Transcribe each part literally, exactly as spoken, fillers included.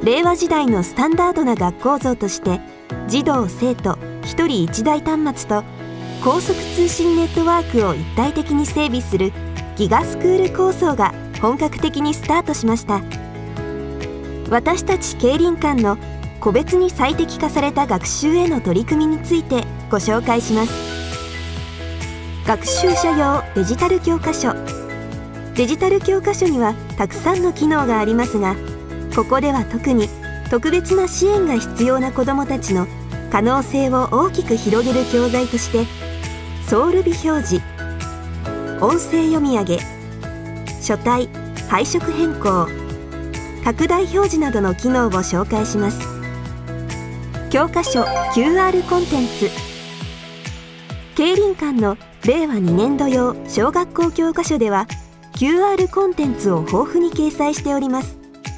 令和時代のスタンダードな学校像として児童生徒ひとりいちだい端末と高速通信ネットワークを一体的に整備するギガスクール構想が本格的にスタートしました。私たち競輪館の個別に最適化された学習への取り組みについてご紹介します。学習者用デジタル教科書。デジタル教科書にはたくさんの機能がありますが、ここでは特に特別な支援が必要な子どもたちの可能性を大きく広げる教材として、ソウル美表示、音声読み上げ、書体・配色変更、拡大表示などの機能を紹介します。教科書 キューアール コンテンツ。競輪館のれいわにねんど用小学校教科書では キューアール コンテンツを豊富に掲載しております。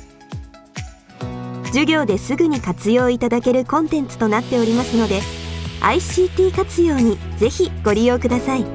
授業ですぐに活用いただけるコンテンツとなっておりますので、 アイシーティー 活用にぜひご利用ください。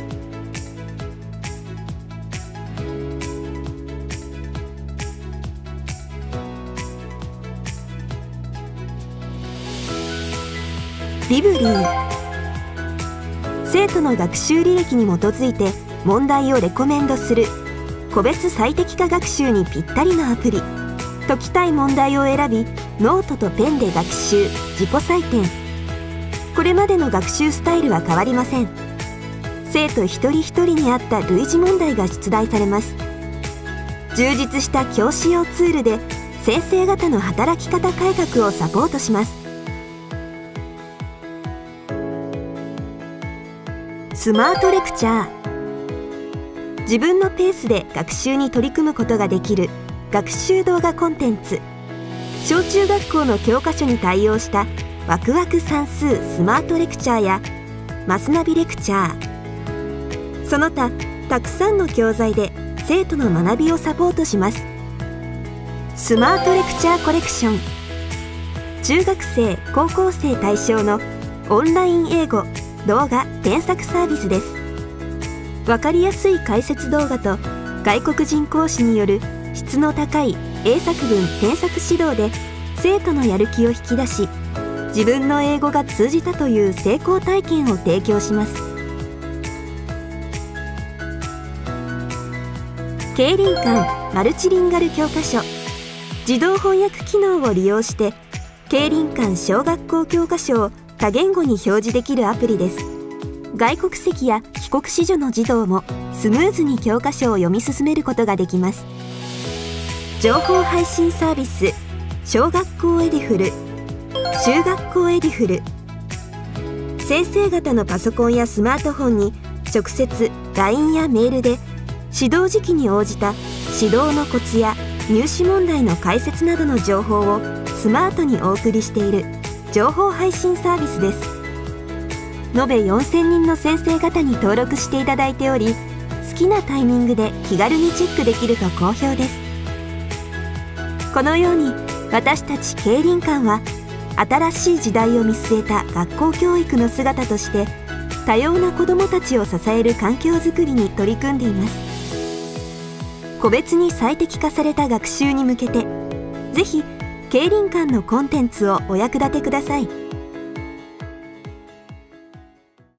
リブリー。生徒の学習履歴に基づいて問題をレコメンドする個別最適化学習にぴったりのアプリ。解きたい問題を選び、ノートとペンで学習、自己採点。これまでの学習スタイルは変わりません。生徒一人一人に合った類似問題が出題されます。充実した教師用ツールで先生方の働き方改革をサポートします。スマートレクチャー。自分のペースで学習に取り組むことができる学習動画コンテンツ。小中学校の教科書に対応したワクワク算数スマートレクチャーやマスナビレクチャー、その他たくさんの教材で生徒の学びをサポートします。スマートレクチャーコレクション。中学生高校生対象のオンライン英語動画添削サービスです。わかりやすい解説動画と外国人講師による質の高い英作文添削指導で生徒のやる気を引き出し、自分の英語が通じたという成功体験を提供します。競輪館マルチリンガル教科書。自動翻訳機能を利用して競輪館小学校教科書を多言語に表示できるアプリです。外国籍や帰国子女の児童もスムーズに教科書を読み進めることができます。情報配信サービス小学校エディフル、中学校エディフル。先生方のパソコンやスマートフォンに直接 ライン やメールで指導時期に応じた指導のコツや入試問題の解説などの情報をスマートにお送りしている情報配信サービスです。延べよんせんにんの先生方に登録していただいており、好きなタイミングで気軽にチェックできると好評です。このように私たち競輪館は新しい時代を見据えた学校教育の姿として多様な子どもたちを支える環境づくりに取り組んでいます。個別に最適化された学習に向けて、ぜひ競輪館のコンテンツをお役立てください。